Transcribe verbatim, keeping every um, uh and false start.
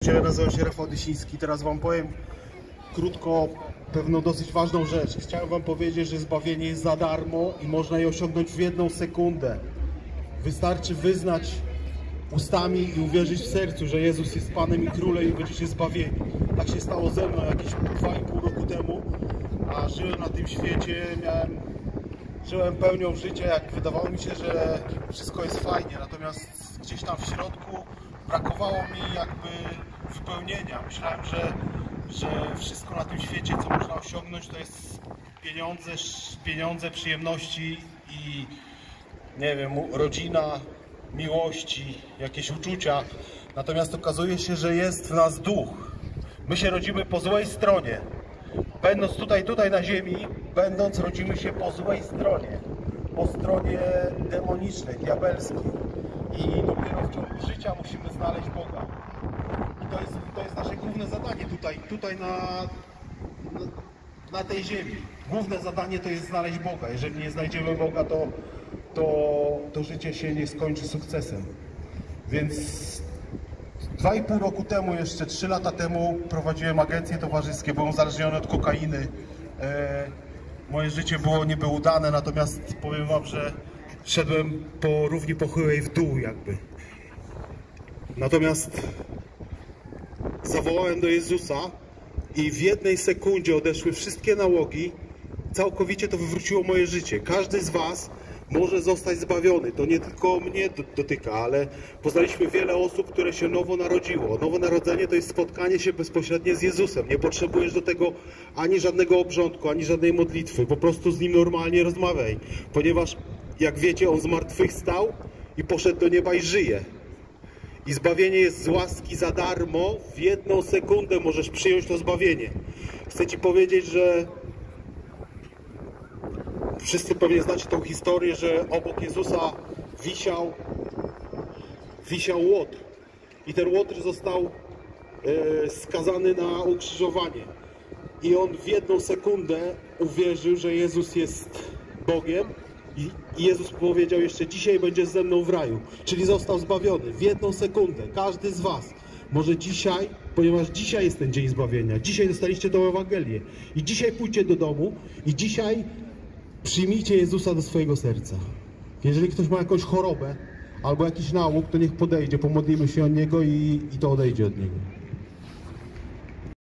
Nazywam się Rafał Dysiński. Teraz wam powiem krótko pewną dosyć ważną rzecz. Chciałem wam powiedzieć, że zbawienie jest za darmo i można je osiągnąć w jedną sekundę. Wystarczy wyznać ustami i uwierzyć w sercu, że Jezus jest Panem i Królem i będziecie zbawieni. Tak się stało ze mną jakieś dwa i pół roku temu, a żyłem na tym świecie, miałem, żyłem pełnią życia, jak wydawało mi się, że wszystko jest fajnie, natomiast gdzieś tam w środku brakowało mi jakby wypełnienia. Myślałem, że, że wszystko na tym świecie, co można osiągnąć, to jest pieniądze, pieniądze, przyjemności i nie wiem, rodzina, miłości, jakieś uczucia. Natomiast okazuje się, że jest w nas duch. My się rodzimy po złej stronie. Będąc tutaj, tutaj na ziemi, będąc rodzimy się po złej stronie. Po stronie demonicznej, diabelskiej. I dopiero w ciągu życia musimy znaleźć Boga. I to jest, to jest nasze główne zadanie tutaj, tutaj na, na, na tej ziemi. Główne zadanie to jest znaleźć Boga. Jeżeli nie znajdziemy Boga, to, to, to życie się nie skończy sukcesem. Więc dwa i pół roku temu, jeszcze trzy lata temu prowadziłem agencje towarzyskie, byłem uzależniony od kokainy. E, moje życie było niby udane, natomiast powiem wam, że szedłem po równi pochyłej w dół jakby. Natomiast zawołałem do Jezusa i w jednej sekundzie odeszły wszystkie nałogi. Całkowicie to wywróciło moje życie. Każdy z was może zostać zbawiony. To nie tylko mnie dotyka, ale poznaliśmy wiele osób, które się nowo narodziło. Nowonarodzenie to jest spotkanie się bezpośrednie z Jezusem. Nie potrzebujesz do tego ani żadnego obrządku, ani żadnej modlitwy. Po prostu z Nim normalnie rozmawiaj. Ponieważ, jak wiecie, On zmartwychwstał i poszedł do nieba i żyje. I zbawienie jest z łaski za darmo. W jedną sekundę możesz przyjąć to zbawienie. Chcę ci powiedzieć, że wszyscy pewnie znacie tą historię, że obok Jezusa wisiał, wisiał łotr. I ten łotr został e, skazany na ukrzyżowanie. I on w jedną sekundę uwierzył, że Jezus jest Bogiem. I, I Jezus powiedział jeszcze: dzisiaj będziesz ze mną w raju. Czyli został zbawiony w jedną sekundę. Każdy z was może dzisiaj, ponieważ dzisiaj jest ten dzień zbawienia. Dzisiaj dostaliście tą Ewangelię. I dzisiaj pójdźcie do domu i dzisiaj przyjmijcie Jezusa do swojego serca. Jeżeli ktoś ma jakąś chorobę albo jakiś nałóg, to niech podejdzie, pomodlimy się o niego i, i to odejdzie od niego.